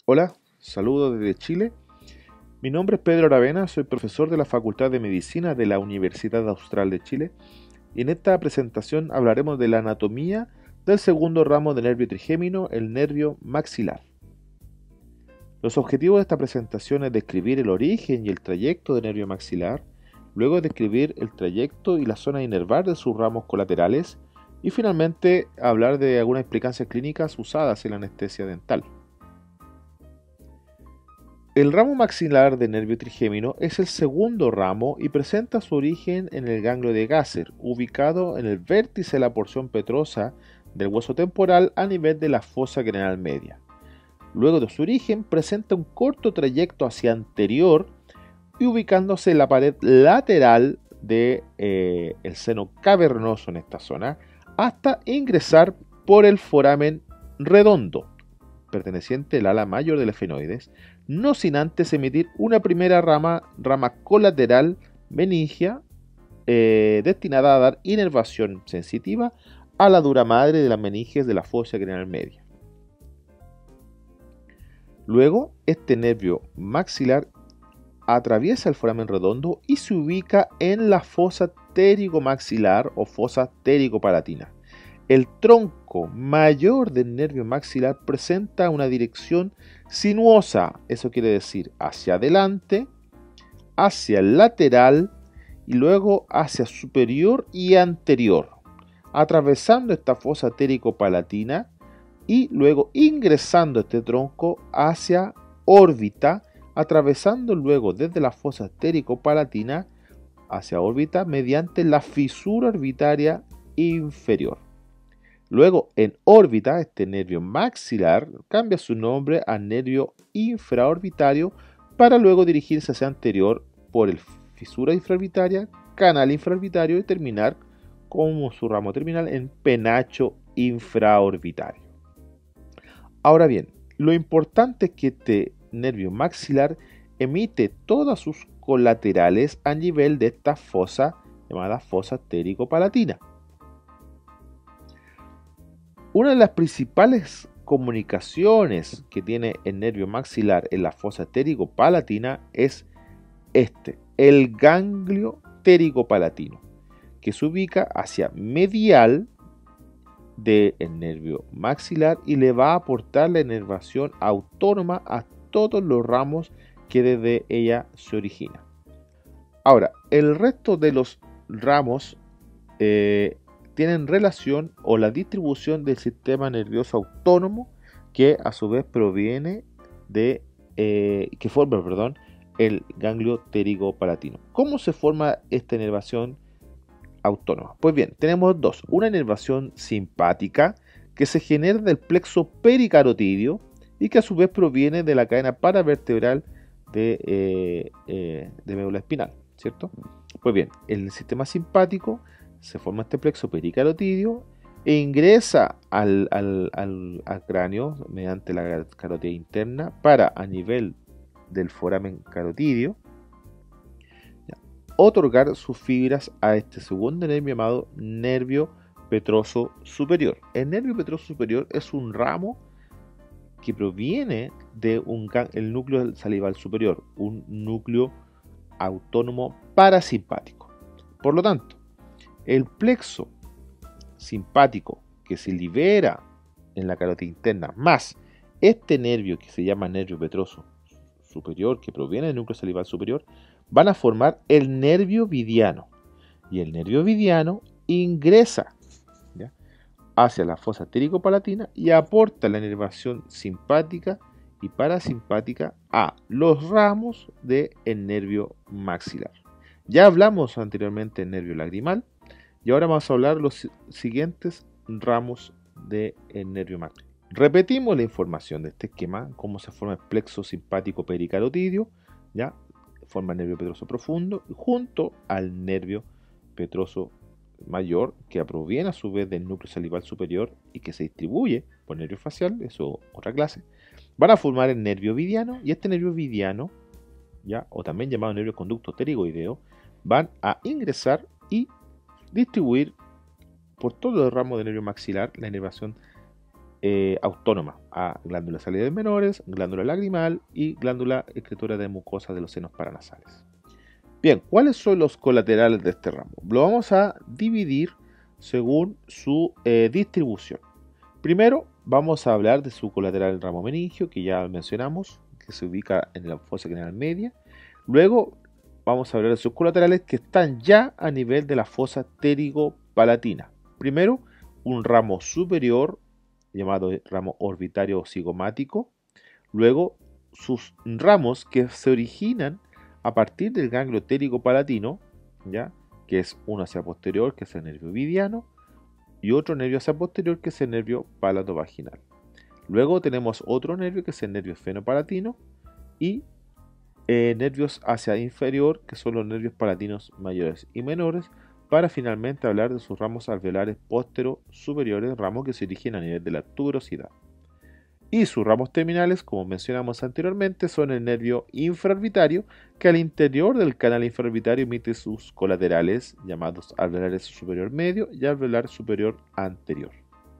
Hola, saludos desde Chile. Mi nombre es Pedro Aravena, soy profesor de la Facultad de Medicina de la Universidad Austral de Chile y en esta presentación hablaremos de la anatomía del segundo ramo del nervio trigémino, el nervio maxilar. Los objetivos de esta presentación es describir el origen y el trayecto del nervio maxilar, luego describir el trayecto y la zona inervar de sus ramos colaterales y finalmente hablar de algunas explicancias clínicas usadas en la anestesia dental. El ramo maxilar del nervio trigémino es el segundo ramo y presenta su origen en el ganglio de Gasser, ubicado en el vértice de la porción petrosa del hueso temporal a nivel de la fosa craneal media. Luego de su origen presenta un corto trayecto hacia anterior y ubicándose en la pared lateral del seno cavernoso en esta zona hasta ingresar por el foramen redondo perteneciente al ala mayor del efenoides, no sin antes emitir una primera rama colateral meningia destinada a dar inervación sensitiva a la dura madre de las meninges de la fosa craneal media. Luego, este nervio maxilar atraviesa el foramen redondo y se ubica en la fosa pterigomaxilar o fosa pterigopalatina. El tronco mayor del nervio maxilar presenta una dirección sinuosa, eso quiere decir hacia adelante, hacia el lateral y luego hacia superior y anterior, atravesando esta fosa pterigopalatina y luego ingresando este tronco hacia órbita, atravesando luego desde la fosa pterigopalatina hacia órbita mediante la fisura orbitaria inferior. Luego, en órbita, este nervio maxilar cambia su nombre a nervio infraorbitario para luego dirigirse hacia anterior por el fisura infraorbitaria, canal infraorbitario y terminar como su ramo terminal en penacho infraorbitario. Ahora bien, lo importante es que este nervio maxilar emite todas sus colaterales a nivel de esta fosa llamada fosa pterigopalatina. Una de las principales comunicaciones que tiene el nervio maxilar en la fosa pterigopalatina es el ganglio pterigopalatino, que se ubica hacia medial del nervio maxilar y le va a aportar la inervación autónoma a todos los ramos que desde ella se origina. Ahora, el resto de los ramos tienen relación o la distribución del sistema nervioso autónomo que a su vez proviene de que forma, el ganglio pterigopalatino. ¿Cómo se forma esta inervación autónoma? Pues bien, tenemos dos. Una inervación simpática que se genera del plexo pericarotidio y que a su vez proviene de la cadena paravertebral de médula espinal, ¿cierto? Pues bien, en el sistema simpático se forma este plexo pericarotidio e ingresa al cráneo mediante la carótida interna para, a nivel del foramen carotidio, otorgar sus fibras a este segundo nervio llamado nervio petroso superior. El nervio petroso superior es un ramo que proviene del núcleo salival superior, un núcleo autónomo parasimpático. Por lo tanto, el plexo simpático que se libera en la carótida interna, más este nervio que se llama nervio petroso superior, que proviene del núcleo salival superior, van a formar el nervio vidiano. Y el nervio vidiano ingresa hacia la fosa pterigopalatina y aporta la inervación simpática y parasimpática a los ramos del nervio maxilar. Ya hablamos anteriormente del nervio lagrimal y ahora vamos a hablar de los siguientes ramos del nervio maxilar. Repetimos la información de este esquema, cómo se forma el plexo simpático pericarotidio, ya forma el nervio petroso profundo junto al nervio petroso mayor que proviene a su vez del núcleo salival superior y que se distribuye por nervio facial, eso otra clase. Van a formar el nervio vidiano y este nervio vidiano, ya, o también llamado nervio conducto pterigoideo, van a ingresar y distribuir por todo el ramo del nervio maxilar la inervación autónoma a glándula salival menores, glándula lagrimal y glándula excretora de mucosa de los senos paranasales. Bien, ¿cuáles son los colaterales de este ramo? Lo vamos a dividir según su distribución. Primero vamos a hablar de su colateral del ramo meningio, que ya mencionamos, que se ubica en la fosa craneal media. Luego vamos a hablar de sus colaterales que están ya a nivel de la fosa ptérigo-palatina. Primero, un ramo superior llamado ramo orbitario o cigomático. Luego, sus ramos que se originan a partir del ganglio ptérigo-palatino, ¿ya? Que es uno hacia posterior, que es el nervio ovidiano, y otro nervio hacia posterior, que es el nervio palato-vaginal. Luego tenemos otro nervio, que es el nervio esfenopalatino, y nervios hacia inferior, que son los nervios palatinos mayores y menores, para finalmente hablar de sus ramos alveolares póstero-superiores, ramos que se originan a nivel de la tuberosidad. Y sus ramos terminales, como mencionamos anteriormente, son el nervio infraorbitario, que al interior del canal infraorbitario emite sus colaterales, llamados alveolares superior medio y alveolar superior anterior.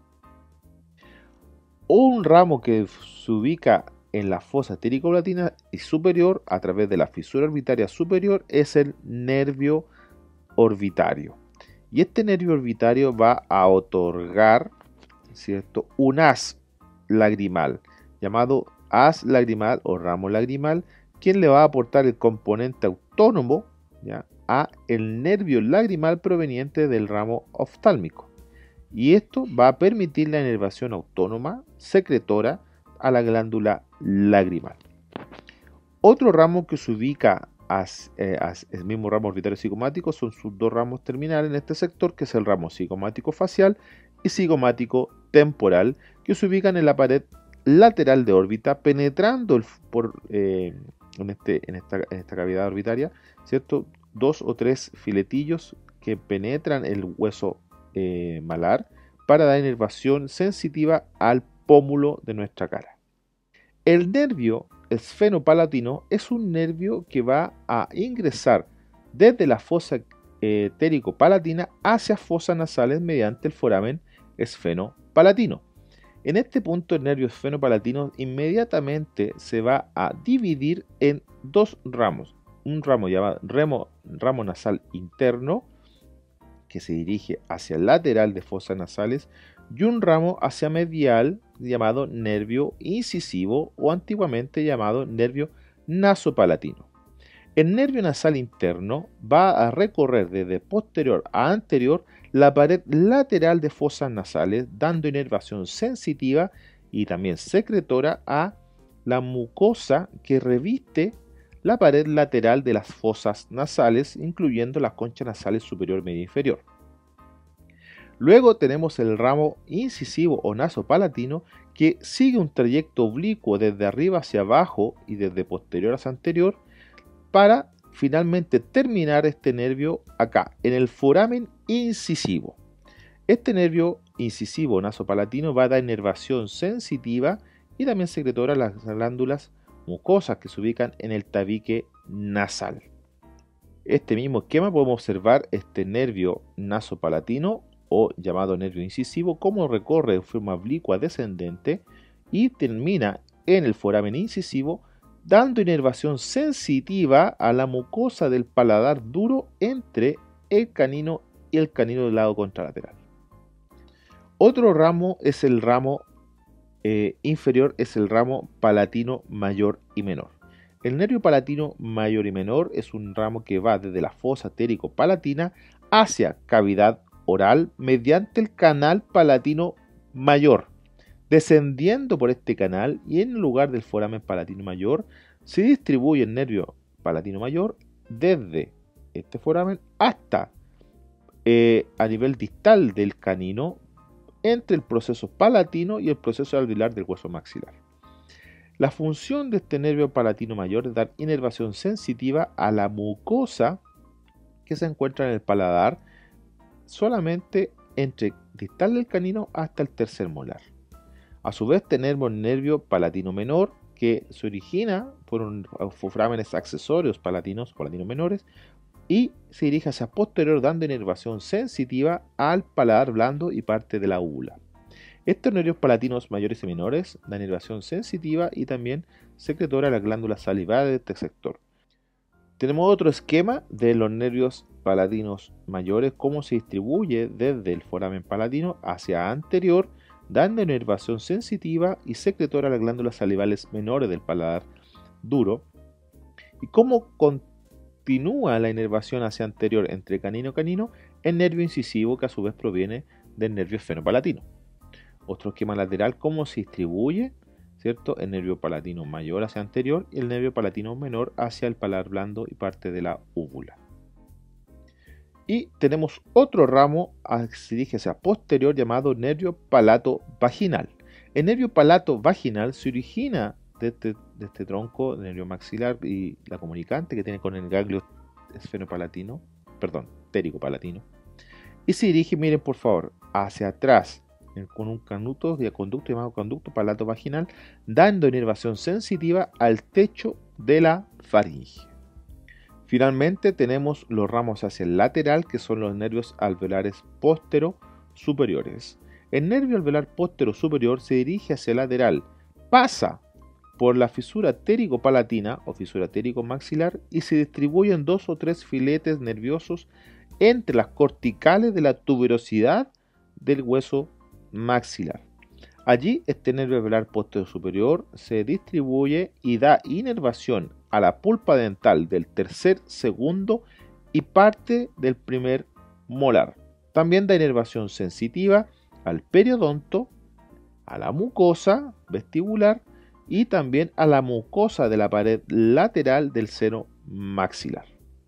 Un ramo que se ubica en la fosa ptérico-palatina y superior a través de la fisura orbitaria superior es el nervio orbitario. Y este nervio orbitario va a otorgar, ¿cierto?, un haz lagrimal, llamado haz lagrimal o ramo lagrimal, quien le va a aportar el componente autónomo, ¿ya?, a el nervio lagrimal proveniente del ramo oftálmico. Y esto va a permitir la inervación autónoma secretora a la glándula lagrimal. Otro ramo que se ubica el mismo ramo orbitario cigomático son sus dos ramos terminales en este sector, que es el ramo cigomático facial y cigomático temporal, que se ubican en la pared lateral de órbita, penetrando en esta cavidad orbitaria, ¿cierto?, dos o tres filetillos que penetran el hueso malar para dar inervación sensitiva al pómulo de nuestra cara. El nervio esfenopalatino es un nervio que va a ingresar desde la fosa ptérico-palatina hacia fosas nasales mediante el foramen esfenopalatino. En este punto el nervio esfenopalatino inmediatamente se va a dividir en dos ramos. Un ramo llamado ramo nasal interno, que se dirige hacia el lateral de fosas nasales, y un ramo hacia medial llamado nervio incisivo o antiguamente llamado nervio nasopalatino. El nervio nasal interno va a recorrer desde posterior a anterior la pared lateral de fosas nasales, dando inervación sensitiva y también secretora a la mucosa que reviste la pared lateral de las fosas nasales, incluyendo las conchas nasales superior, media e inferior. Luego tenemos el ramo incisivo o nasopalatino, que sigue un trayecto oblicuo desde arriba hacia abajo y desde posterior hacia anterior, para finalmente terminar este nervio acá, en el foramen incisivo. Este nervio incisivo nasopalatino va a dar inervación sensitiva y también secretora a las glándulas mucosas que se ubican en el tabique nasal. Este mismo esquema podemos observar este nervio nasopalatino o llamado nervio incisivo, como recorre de forma oblicua descendente y termina en el foramen incisivo, dando inervación sensitiva a la mucosa del paladar duro entre el canino y el canino del lado contralateral. Otro ramo es el ramo inferior, es el ramo palatino mayor y menor. El nervio palatino mayor y menor es un ramo que va desde la fosa ptérico-palatina hacia cavidad oral mediante el canal palatino mayor, descendiendo por este canal, y en lugar del foramen palatino mayor se distribuye el nervio palatino mayor desde este foramen hasta a nivel distal del canino, entre el proceso palatino y el proceso alveolar del hueso maxilar. La función de este nervio palatino mayor es dar inervación sensitiva a la mucosa que se encuentra en el paladar, solamente entre distal del canino hasta el tercer molar. A su vez tenemos el nervio palatino menor, que se origina por forámenes accesorios palatinos menores y se dirige hacia posterior, dando inervación sensitiva al paladar blando y parte de la úvula. Estos nervios palatinos mayores y menores dan inervación sensitiva y también secretora a las glándulas salivares de este sector. Tenemos otro esquema de los nervios palatinos mayores, cómo se distribuye desde el foramen palatino hacia anterior, dando inervación sensitiva y secretora a las glándulas salivales menores del paladar duro, y cómo continúa la inervación hacia anterior entre canino y canino el nervio incisivo, que a su vez proviene del nervio esfenopalatino. Otro esquema lateral, cómo se distribuye, ¿cierto?, el nervio palatino mayor hacia anterior y el nervio palatino menor hacia el paladar blando y parte de la úvula. Y tenemos otro ramo que se dirige hacia posterior llamado nervio palato-vaginal. El nervio palato-vaginal se origina de este tronco, el nervio maxilar y la comunicante que tiene con el ganglio esfenopalatino, térico palatino, y se dirige, miren por favor, hacia atrás con un conducto llamado conducto palato-vaginal, dando inervación sensitiva al techo de la faringe. Finalmente tenemos los ramos hacia el lateral, que son los nervios alveolares póstero superiores. El nervio alveolar póstero superior se dirige hacia el lateral, pasa por la fisura térico-palatina o fisura térico-maxilar y se distribuye en 2 o 3 filetes nerviosos entre las corticales de la tuberosidad del hueso maxilar. Allí este nervio alveolar póstero superior se distribuye y da inervación a la pulpa dental del tercer, segundo y parte del primer molar. También da inervación sensitiva al periodonto, a la mucosa vestibular y también a la mucosa de la pared lateral del seno maxilar.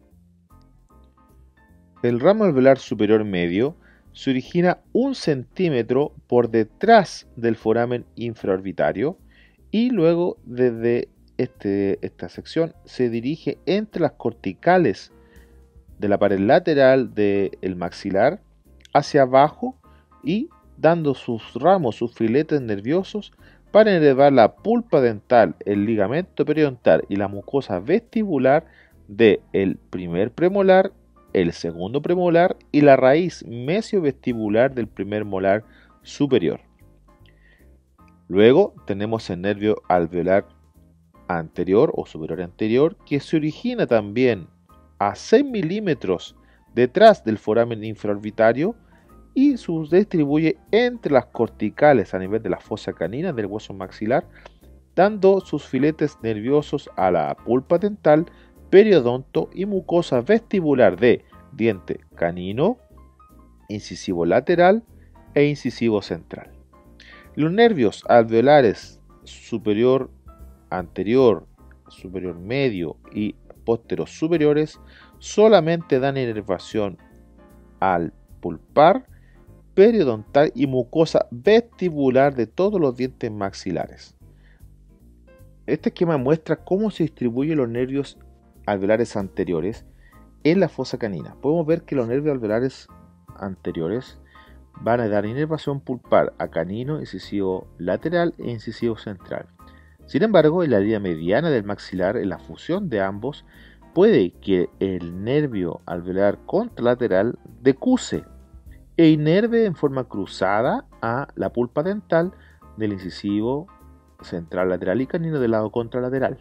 El ramo alveolar superior medio se origina 1 centímetro por detrás del foramen infraorbitario y luego desde esta sección se dirige entre las corticales de la pared lateral del maxilar hacia abajo y dando sus ramos, sus filetes nerviosos para inervar la pulpa dental, el ligamento periodontal y la mucosa vestibular del primer premolar, el segundo premolar y la raíz mesiovestibular del primer molar superior. Luego tenemos el nervio alveolar anterior o superior anterior, que se origina también a 6 milímetros detrás del foramen infraorbitario y se distribuye entre las corticales a nivel de la fosa canina del hueso maxilar, dando sus filetes nerviosos a la pulpa dental, periodonto y mucosa vestibular de diente canino, incisivo lateral e incisivo central. Los nervios alveolares superior anterior, superior medio y póstero superiores solamente dan inervación al pulpar, periodontal y mucosa vestibular de todos los dientes maxilares. Este esquema muestra cómo se distribuyen los nervios alveolares anteriores en la fosa canina. Podemos ver que los nervios alveolares anteriores van a dar inervación pulpar a canino, incisivo lateral e incisivo central. Sin embargo, en la línea mediana del maxilar, en la fusión de ambos, puede que el nervio alveolar contralateral decuse e inerve en forma cruzada a la pulpa dental del incisivo central lateral y canino del lado contralateral.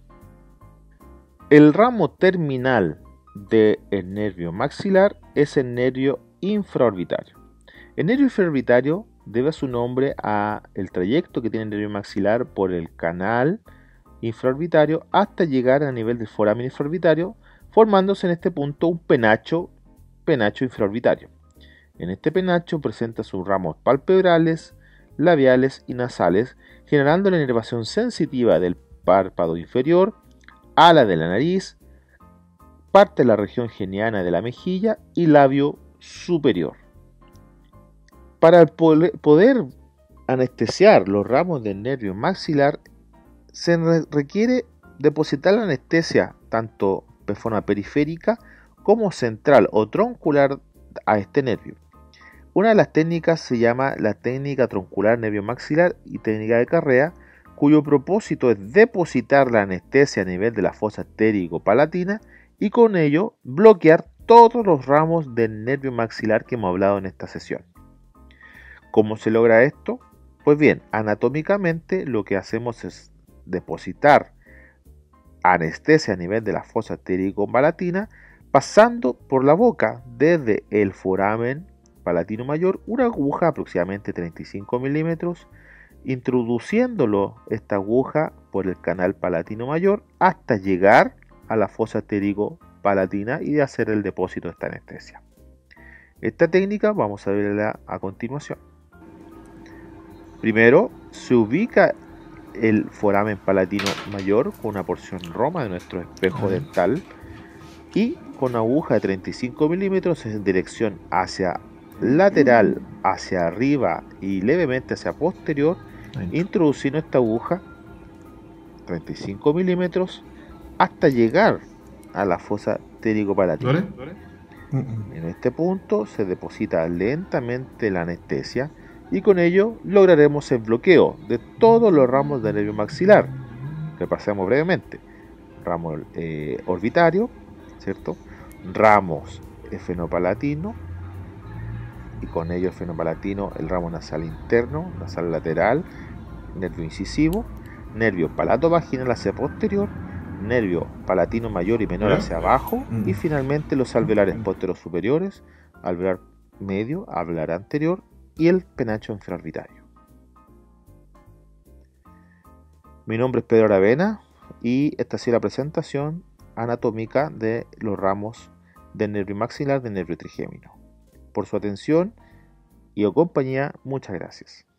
El ramo terminal del nervio maxilar es el nervio infraorbitario. El nervio infraorbitario debe su nombre al trayecto que tiene el nervio maxilar por el canal infraorbitario hasta llegar a nivel del foramen infraorbitario, formándose en este punto un penacho infraorbitario. En este penacho presenta sus ramos palpebrales, labiales y nasales, generando la inervación sensitiva del párpado inferior, ala de la nariz, parte de la región geniana de la mejilla y labio superior. Para poder anestesiar los ramos del nervio maxilar, se requiere depositar la anestesia tanto de forma periférica como central o troncular a este nervio. Una de las técnicas se llama la técnica troncular nervio maxilar y técnica de Carrea, cuyo propósito es depositar la anestesia a nivel de la fosa térico-palatina y con ello bloquear todos los ramos del nervio maxilar que hemos hablado en esta sesión. ¿Cómo se logra esto? Pues bien, anatómicamente lo que hacemos es depositar anestesia a nivel de la fosa palatina, pasando por la boca desde el foramen palatino mayor una aguja aproximadamente 35 milímetros, introduciéndolo esta aguja por el canal palatino mayor hasta llegar a la fosa palatina y de hacer el depósito de esta anestesia. Esta técnica vamos a verla a continuación. Primero se ubica el foramen palatino mayor con una porción roma de nuestro espejo dental y con una aguja de 35 milímetros en dirección hacia lateral, hacia arriba y levemente hacia posterior, introduciendo esta aguja 35 milímetros hasta llegar a la fosa palatina. En este punto se deposita lentamente la anestesia y con ello lograremos el bloqueo de todos los ramos del nervio maxilar. Repasemos brevemente: ramo orbitario, ¿cierto? Ramos efenopalatino, y con ello efenopalatino el ramo nasal interno, nasal lateral, nervio incisivo, nervio palatovaginal hacia posterior, nervio palatino mayor y menor hacia abajo, y finalmente los alveolares posteriores superiores, alveolar medio, alveolar anterior y el penacho infraorbitario. Mi nombre es Pedro Aravena y esta ha sido la presentación anatómica de los ramos del nervio maxilar del nervio trigémino. Por su atención y o compañía, muchas gracias.